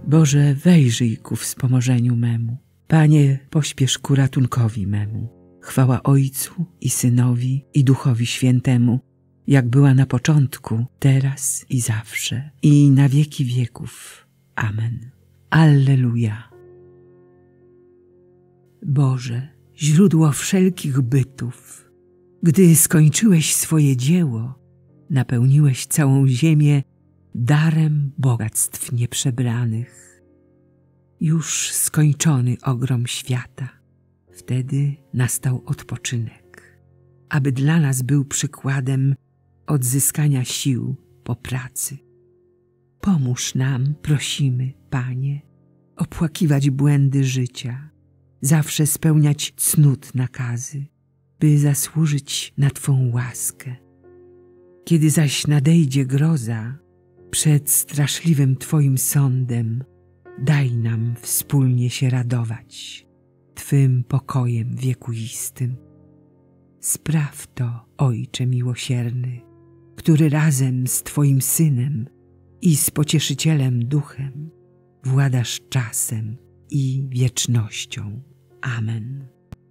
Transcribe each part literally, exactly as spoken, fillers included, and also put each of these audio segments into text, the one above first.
Boże, wejrzyj ku wspomożeniu memu. Panie, pośpiesz ku ratunkowi memu. Chwała Ojcu i Synowi i Duchowi Świętemu, jak była na początku, teraz i zawsze, i na wieki wieków. Amen. Alleluja. Boże, źródło wszelkich bytów, gdy skończyłeś swoje dzieło, napełniłeś całą ziemię darem bogactw nieprzebranych. Już skończony ogrom świata, wtedy nastał odpoczynek, aby dla nas był przykładem odzyskania sił po pracy. Pomóż nam, prosimy, Panie, opłakiwać błędy życia, zawsze spełniać cnót nakazy, by zasłużyć na Twą łaskę. Kiedy zaś nadejdzie groza, przed straszliwym Twoim sądem, daj nam wspólnie się radować Twym pokojem wiekuistym. Spraw to, Ojcze miłosierny, który razem z Twoim Synem i z Pocieszycielem Duchem władasz czasem i wiecznością. Amen.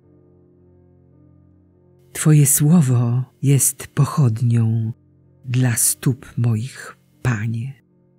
Twoje słowo jest pochodnią dla stóp moich, Panie.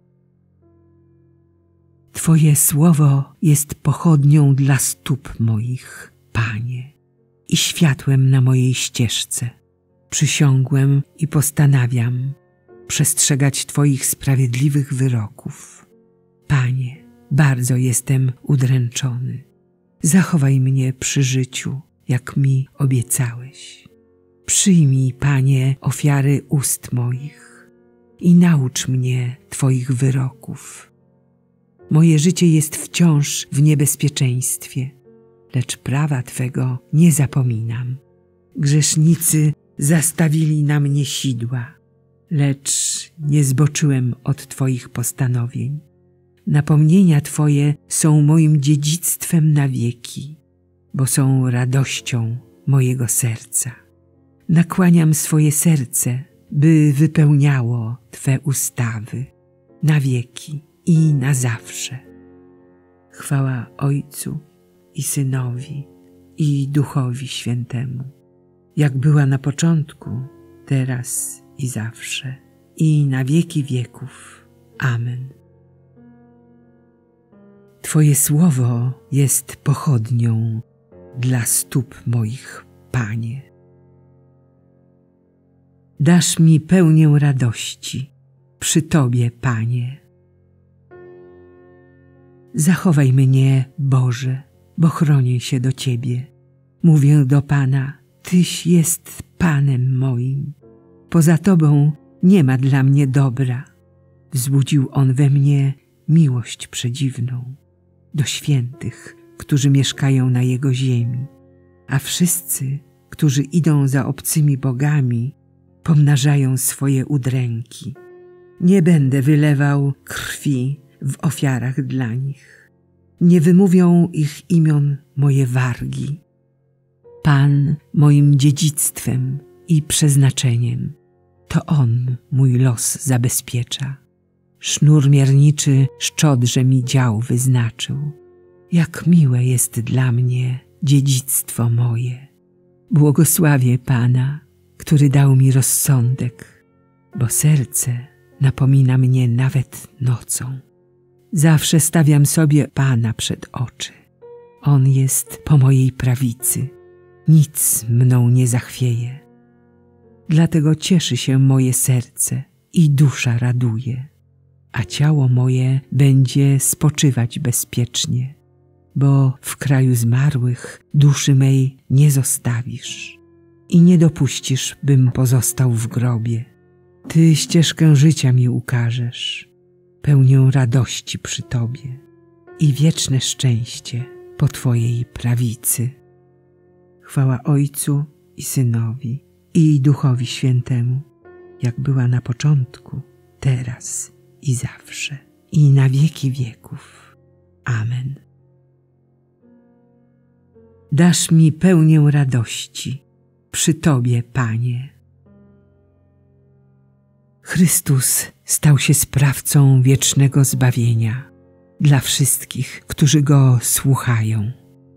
Twoje słowo jest pochodnią dla stóp moich, Panie, i światłem na mojej ścieżce. Przysiągłem i postanawiam przestrzegać Twoich sprawiedliwych wyroków. Panie, bardzo jestem udręczony. Zachowaj mnie przy życiu, jak mi obiecałeś. Przyjmij, Panie, ofiary ust moich i naucz mnie Twoich wyroków. Moje życie jest wciąż w niebezpieczeństwie, lecz prawa Twego nie zapominam. Grzesznicy zastawili na mnie sidła, lecz nie zboczyłem od Twoich postanowień. Napomnienia Twoje są moim dziedzictwem na wieki, bo są radością mojego serca. Nakłaniam swoje serce, by wypełniało Twe ustawy na wieki i na zawsze. Chwała Ojcu i Synowi i Duchowi Świętemu, jak była na początku, teraz i zawsze, i na wieki wieków. Amen. Twoje słowo jest pochodnią dla stóp moich, Panie. Dasz mi pełnię radości przy Tobie, Panie. Zachowaj mnie, Boże, bo chronię się do Ciebie. Mówię do Pana, Tyś jest Panem moim. Poza Tobą nie ma dla mnie dobra. Wzbudził On we mnie miłość przedziwną do świętych, którzy mieszkają na Jego ziemi, a wszyscy, którzy idą za obcymi bogami, pomnażają swoje udręki. Nie będę wylewał krwi w ofiarach dla nich. Nie wymówią ich imion moje wargi. Pan moim dziedzictwem i przeznaczeniem, to On mój los zabezpiecza. Sznur mierniczy szczodrze mi dział wyznaczył. Jak miłe jest dla mnie dziedzictwo moje. Błogosławię Pana, który dał mi rozsądek, bo serce napomina mnie nawet nocą. Zawsze stawiam sobie Pana przed oczy. On jest po mojej prawicy. Nic mną nie zachwieje. Dlatego cieszy się moje serce i dusza raduje, a ciało moje będzie spoczywać bezpiecznie, bo w kraju zmarłych duszy mej nie zostawisz i nie dopuścisz, bym pozostał w grobie. Ty ścieżkę życia mi ukażesz, pełnię radości przy Tobie i wieczne szczęście po Twojej prawicy. Chwała Ojcu i Synowi i Duchowi Świętemu, jak była na początku, teraz i zawsze, i na wieki wieków. Amen. Dasz mi pełnię radości przy Tobie, Panie. Chrystus stał się sprawcą wiecznego zbawienia. dla wszystkich, którzy Go słuchają.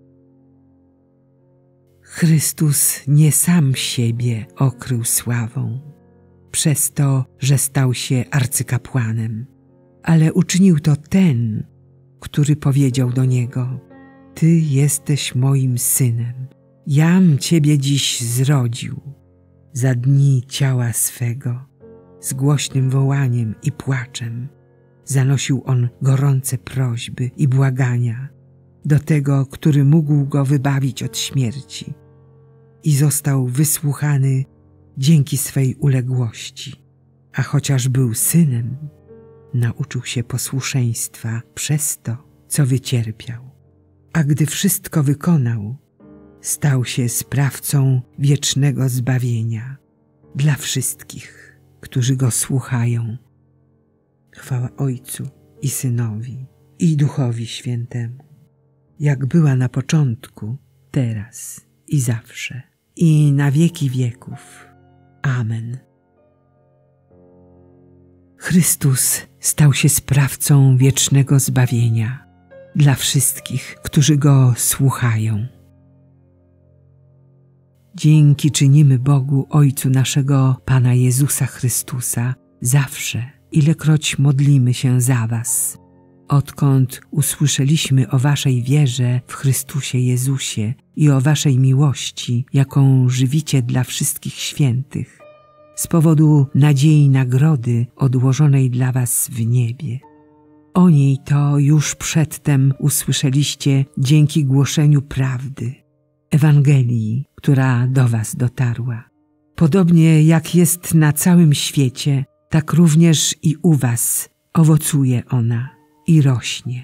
Chrystus nie sam siebie okrył sławą, przez to, że stał się arcykapłanem, ale uczynił to ten, który powiedział do Niego: Ty jesteś moim Synem, jam Ciebie dziś zrodził. Za dni ciała swego, z głośnym wołaniem i płaczem, zanosił On gorące prośby i błagania do Tego, który mógł Go wybawić od śmierci, i został wysłuchany dzięki swej uległości, a chociaż był Synem, nauczył się posłuszeństwa przez to, co wycierpiał. A gdy wszystko wykonał, stał się sprawcą wiecznego zbawienia dla wszystkich, którzy Go słuchają. Chwała Ojcu i Synowi, i Duchowi Świętemu, jak była na początku, teraz i zawsze, i na wieki wieków. Amen. Chrystus stał się sprawcą wiecznego zbawienia dla wszystkich, którzy Go słuchają. Dzięki czynimy Bogu Ojcu naszego Pana Jezusa Chrystusa zawsze, ilekroć modlimy się za Was, odkąd usłyszeliśmy o Waszej wierze w Chrystusie Jezusie i o Waszej miłości, jaką żywicie dla wszystkich świętych, z powodu nadziei nagrody odłożonej dla Was w niebie. O niej to już przedtem usłyszeliście dzięki głoszeniu prawdy, Ewangelii, która do Was dotarła. Podobnie jak jest na całym świecie, tak również i u Was owocuje ona i rośnie.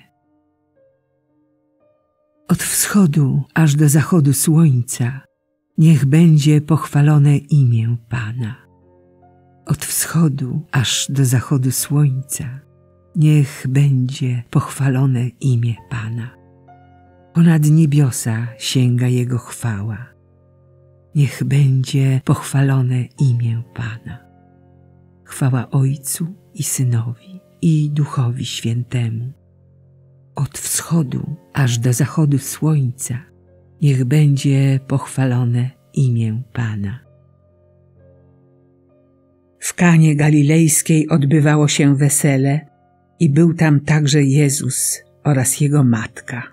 Od wschodu aż do zachodu słońca niech będzie pochwalone imię Pana. Od wschodu aż do zachodu słońca niech będzie pochwalone imię Pana. Ponad niebiosa sięga Jego chwała. Niech będzie pochwalone imię Pana. Chwała Ojcu i Synowi, i Duchowi Świętemu. Od wschodu aż do zachodu słońca niech będzie pochwalone imię Pana. W Kanie Galilejskiej odbywało się wesele i był tam także Jezus oraz Jego matka.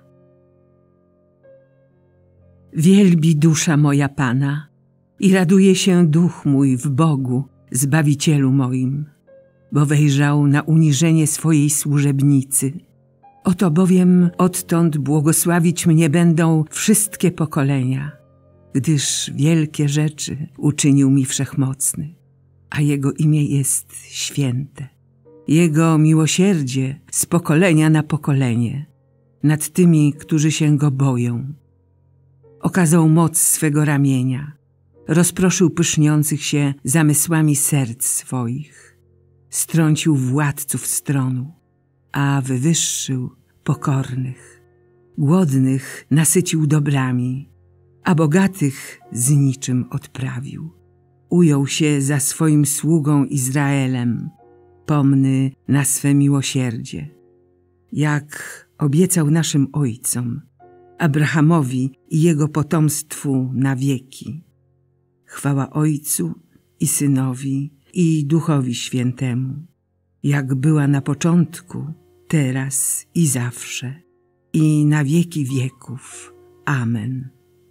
Wielbi dusza moja Pana i raduje się duch mój w Bogu, Zbawicielu moim, bo wejrzał na uniżenie swojej służebnicy. Oto bowiem odtąd błogosławić mnie będą wszystkie pokolenia, gdyż wielkie rzeczy uczynił mi Wszechmocny, a Jego imię jest święte. Jego miłosierdzie z pokolenia na pokolenie nad tymi, którzy się Go boją. Okazał moc swego ramienia, rozproszył pyszniących się zamysłami serc swoich, strącił władców stronu, a wywyższył pokornych. Głodnych nasycił dobrami, a bogatych z niczym odprawił. Ujął się za swoim sługą Izraelem, pomny na swe miłosierdzie, jak obiecał naszym ojcom, Abrahamowi i jego potomstwu na wieki. Chwała Ojcu i Synowi, i Duchowi Świętemu, jak była na początku, teraz i zawsze, i na wieki wieków. Amen.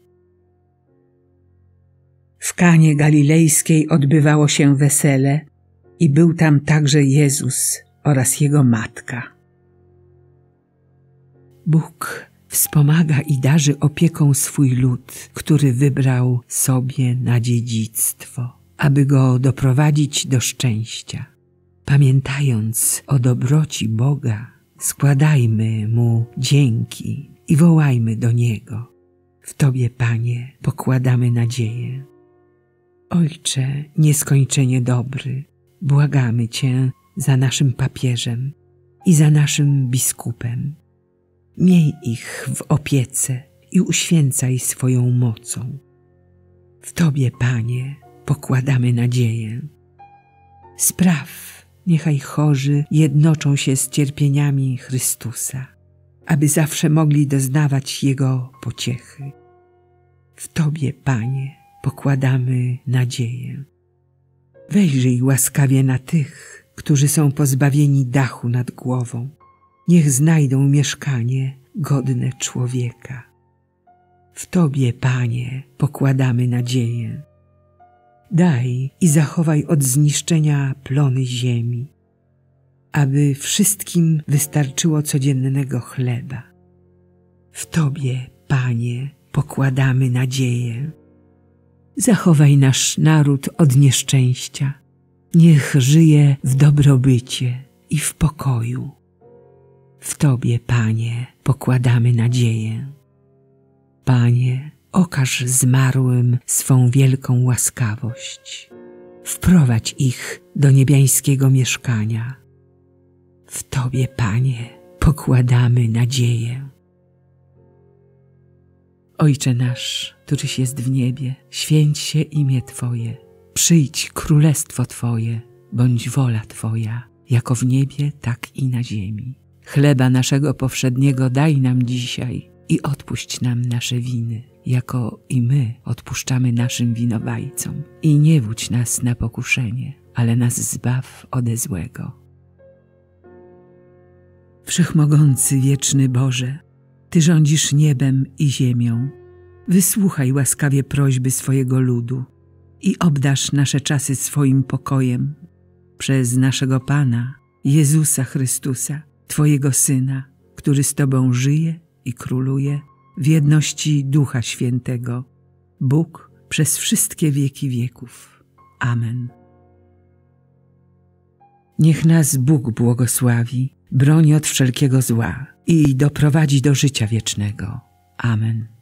W Kanie Galilejskiej odbywało się wesele i był tam także Jezus oraz Jego matka. Bóg wspomaga i darzy opieką swój lud, który wybrał sobie na dziedzictwo, aby go doprowadzić do szczęścia. Pamiętając o dobroci Boga, składajmy Mu dzięki i wołajmy do Niego. W Tobie, Panie, pokładamy nadzieję. Ojcze nieskończenie dobry, błagamy Cię za naszym papieżem i za naszym biskupem. Miej ich w opiece i uświęcaj swoją mocą. W Tobie, Panie, pokładamy nadzieję. Spraw, niechaj chorzy jednoczą się z cierpieniami Chrystusa, aby zawsze mogli doznawać Jego pociechy. W Tobie, Panie, pokładamy nadzieję. Wejrzyj łaskawie na tych, którzy są pozbawieni dachu nad głową. Niech znajdą mieszkanie godne człowieka. W Tobie, Panie, pokładamy nadzieję. Daj i zachowaj od zniszczenia plony ziemi, aby wszystkim wystarczyło codziennego chleba. W Tobie, Panie, pokładamy nadzieję. Zachowaj nasz naród od nieszczęścia. Niech żyje w dobrobycie i w pokoju. W Tobie, Panie, pokładamy nadzieję. Panie, okaż zmarłym swą wielką łaskawość. Wprowadź ich do niebiańskiego mieszkania. W Tobie, Panie, pokładamy nadzieję. Ojcze nasz, któryś jest w niebie, święć się imię Twoje. Przyjdź królestwo Twoje, bądź wola Twoja, jako w niebie, tak i na ziemi. Chleba naszego powszedniego daj nam dzisiaj i odpuść nam nasze winy, jako i my odpuszczamy naszym winowajcom. I nie wódź nas na pokuszenie, ale nas zbaw ode złego. Wszechmogący, wieczny Boże, Ty rządzisz niebem i ziemią. Wysłuchaj łaskawie prośby swojego ludu i obdarz nasze czasy swoim pokojem przez naszego Pana, Jezusa Chrystusa, Twojego Syna, który z Tobą żyje i króluje w jedności Ducha Świętego, Bóg przez wszystkie wieki wieków. Amen. Niech nas Bóg błogosławi, broni od wszelkiego zła i doprowadzi do życia wiecznego. Amen.